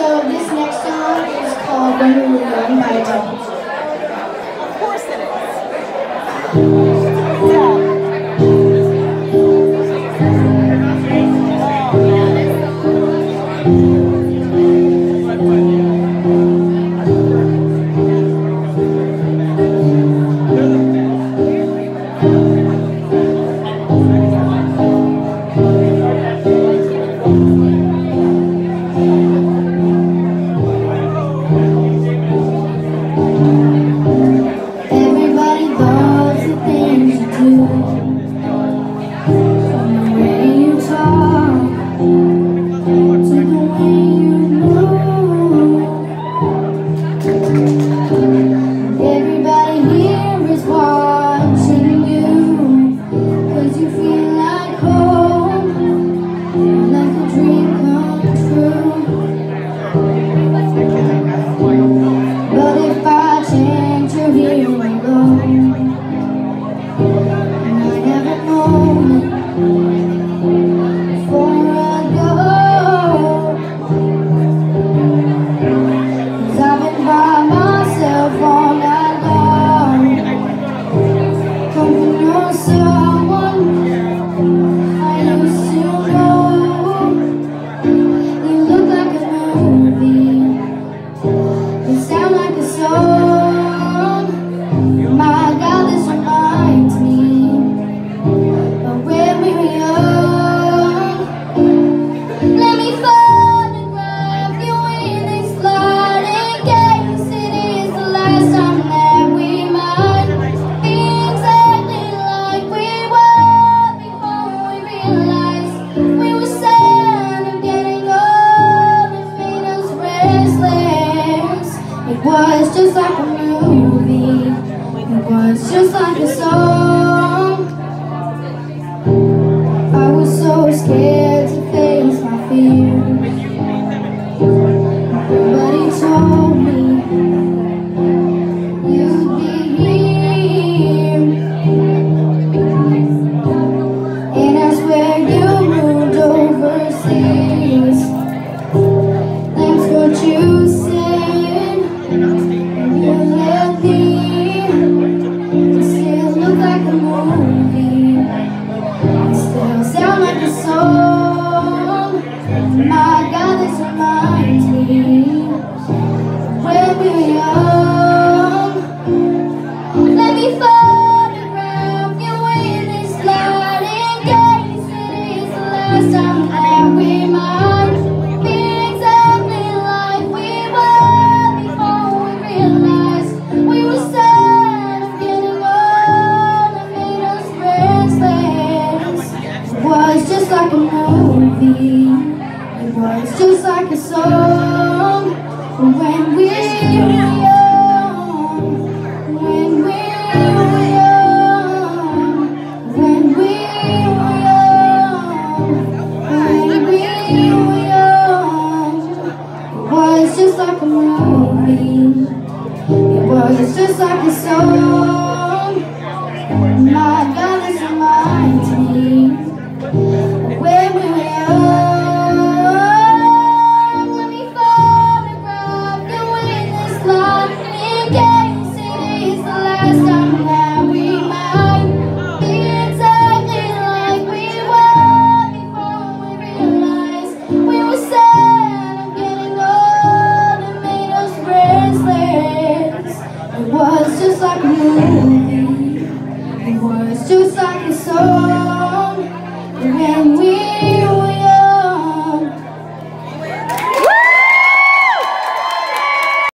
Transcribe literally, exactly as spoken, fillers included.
So this next song is called When We Were Young by Adele. Of course it is. Everybody loves the things you do, from the way you talk to the way you move. Everybody here is watching you, 'cause you feel like home, like a dream come true. But if I change, you're here alone, and I never known it before I go. 'Cause I've been by myself all night long, hoping you're someone I used to know. You look like a movie, you sound like a song. My God, this reminds me of when we were young. Let me photograph you in this light, in case it is the last time that we might be exactly like we were before we realized we were sad and getting old. It made us restless. It was just like a movie, it was just like a song. I was so scared to face my fears. Nobody told me you'd be here, and I swear you moved overseas. That's what you said. You left me, it still look like a movie, it still sound like a song. My God, this reminds me of when we were young. Let me photograph you in this light, in case it is the last time that we might be exactly like we were before we realized we were sad and getting old. It made us restless. It was just like a movie, it was just like a song. When we were young, when we were young, when we were young, when we were young. It was just like a movie, it was just like a song. My God, this reminds me of when we were young. Let me photograph you in this light, in case it is the last time that we might be exactly like we were before we realized we were sad and getting old. It made us restless. It was just like a movie, it was just like a song. When we